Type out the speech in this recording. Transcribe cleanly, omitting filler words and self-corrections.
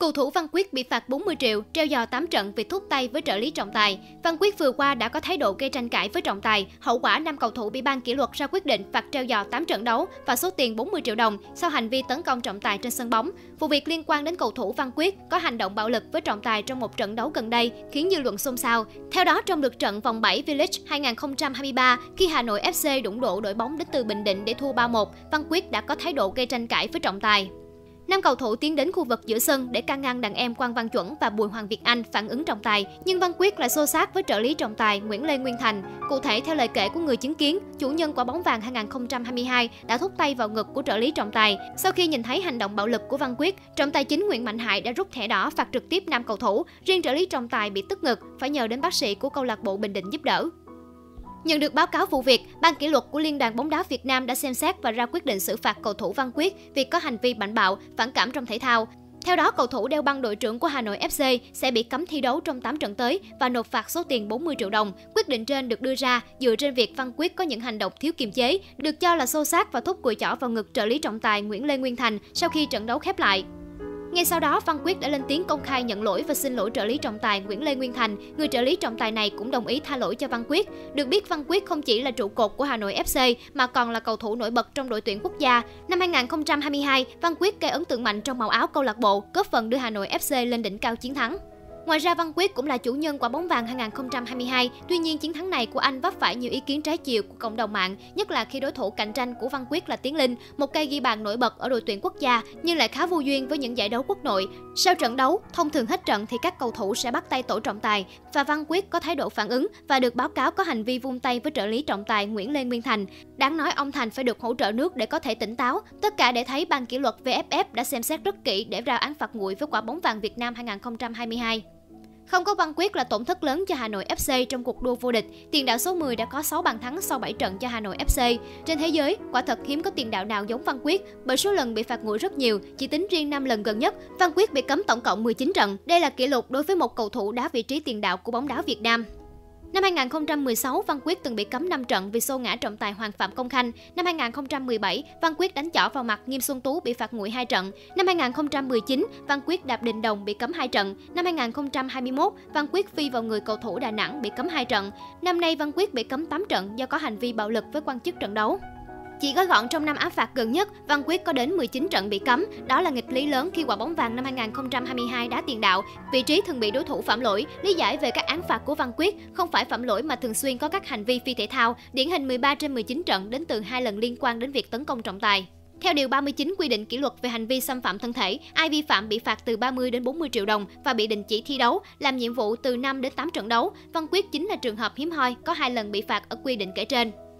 Cầu thủ Văn Quyết bị phạt 40 triệu, treo giò 8 trận vì thúc tay với trợ lý trọng tài. Văn Quyết vừa qua đã có thái độ gây tranh cãi với trọng tài. Hậu quả, 5 cầu thủ bị ban kỷ luật ra quyết định phạt treo giò 8 trận đấu và số tiền 40 triệu đồng sau hành vi tấn công trọng tài trên sân bóng. Vụ việc liên quan đến cầu thủ Văn Quyết có hành động bạo lực với trọng tài trong một trận đấu gần đây khiến dư luận xôn xao. Theo đó, trong lượt trận vòng 7 V-League 2023, khi Hà Nội FC đụng độ đội bóng đến từ Bình Định để thua 3-1, Văn Quyết đã có thái độ gây tranh cãi với trọng tài. 5 cầu thủ tiến đến khu vực giữa sân để can ngăn đàn em Quang Văn Chuẩn và Bùi Hoàng Việt Anh phản ứng trọng tài, nhưng Văn Quyết lại xô xát với trợ lý trọng tài Nguyễn Lê Nguyên Thành. Cụ thể, theo lời kể của người chứng kiến, chủ nhân quả bóng vàng 2022 đã thúc tay vào ngực của trợ lý trọng tài. Sau khi nhìn thấy hành động bạo lực của Văn Quyết, trọng tài chính Nguyễn Mạnh Hải đã rút thẻ đỏ phạt trực tiếp 5 cầu thủ. Riêng trợ lý trọng tài bị tức ngực, phải nhờ đến bác sĩ của câu lạc bộ Bình Định giúp đỡ. Nhận được báo cáo vụ việc, ban kỷ luật của Liên đoàn bóng đá Việt Nam đã xem xét và ra quyết định xử phạt cầu thủ Văn Quyết vì có hành vi mạnh bạo, phản cảm trong thể thao. Theo đó, cầu thủ đeo băng đội trưởng của Hà Nội FC sẽ bị cấm thi đấu trong 8 trận tới và nộp phạt số tiền 40 triệu đồng. Quyết định trên được đưa ra dựa trên việc Văn Quyết có những hành động thiếu kiềm chế, được cho là xô xát và thúc cùi chỏ vào ngực trợ lý trọng tài Nguyễn Lê Nguyên Thành sau khi trận đấu khép lại. Ngay sau đó, Văn Quyết đã lên tiếng công khai nhận lỗi và xin lỗi trợ lý trọng tài Nguyễn Lê Nguyên Thành. Người trợ lý trọng tài này cũng đồng ý tha lỗi cho Văn Quyết. Được biết, Văn Quyết không chỉ là trụ cột của Hà Nội FC mà còn là cầu thủ nổi bật trong đội tuyển quốc gia. Năm 2022, Văn Quyết gây ấn tượng mạnh trong màu áo câu lạc bộ, góp phần đưa Hà Nội FC lên đỉnh cao chiến thắng. Ngoài ra, Văn Quyết cũng là chủ nhân quả bóng vàng 2022. Tuy nhiên, chiến thắng này của anh vấp phải nhiều ý kiến trái chiều của cộng đồng mạng, nhất là khi đối thủ cạnh tranh của Văn Quyết là Tiến Linh, một cây ghi bàn nổi bật ở đội tuyển quốc gia nhưng lại khá vô duyên với những giải đấu quốc nội. Sau trận đấu, thông thường hết trận thì các cầu thủ sẽ bắt tay tổ trọng tài và Văn Quyết có thái độ phản ứng và được báo cáo có hành vi vung tay với trợ lý trọng tài Nguyễn Lê Nguyên Thành. Đáng nói, ông Thành phải được hỗ trợ nước để có thể tỉnh táo. Tất cả để thấy ban kỷ luật VFF đã xem xét rất kỹ để ra án phạt nguội với quả bóng vàng Việt Nam 2022. Không có Văn Quyết là tổn thất lớn cho Hà Nội FC trong cuộc đua vô địch. Tiền đạo số 10 đã có 6 bàn thắng sau 7 trận cho Hà Nội FC. Trên thế giới, quả thật hiếm có tiền đạo nào giống Văn Quyết bởi số lần bị phạt nguội rất nhiều. Chỉ tính riêng 5 lần gần nhất, Văn Quyết bị cấm tổng cộng 19 trận. Đây là kỷ lục đối với một cầu thủ đá vị trí tiền đạo của bóng đá Việt Nam. Năm 2016, Văn Quyết từng bị cấm 5 trận vì xô ngã trọng tài Hoàng Phạm Công Khanh. Năm 2017, Văn Quyết đánh chỏ vào mặt Nghiêm Xuân Tú bị phạt nguội 2 trận. Năm 2019, Văn Quyết đạp Đình Đồng bị cấm 2 trận. Năm 2021, Văn Quyết phi vào người cầu thủ Đà Nẵng bị cấm 2 trận. Năm nay, Văn Quyết bị cấm 8 trận do có hành vi bạo lực với quan chức trận đấu. Chỉ gói gọn trong năm án phạt gần nhất, Văn Quyết có đến 19 trận bị cấm. Đó là nghịch lý lớn khi quả bóng vàng năm 2022 đá tiền đạo, vị trí thường bị đối thủ phạm lỗi. Lý giải về các án phạt của Văn Quyết không phải phạm lỗi mà thường xuyên có các hành vi phi thể thao, điển hình 13 trên 19 trận đến từ 2 lần liên quan đến việc tấn công trọng tài. Theo Điều 39 quy định kỷ luật về hành vi xâm phạm thân thể, ai vi phạm bị phạt từ 30 đến 40 triệu đồng và bị đình chỉ thi đấu, làm nhiệm vụ từ 5 đến 8 trận đấu. Văn Quyết chính là trường hợp hiếm hoi có 2 lần bị phạt ở quy định kể trên.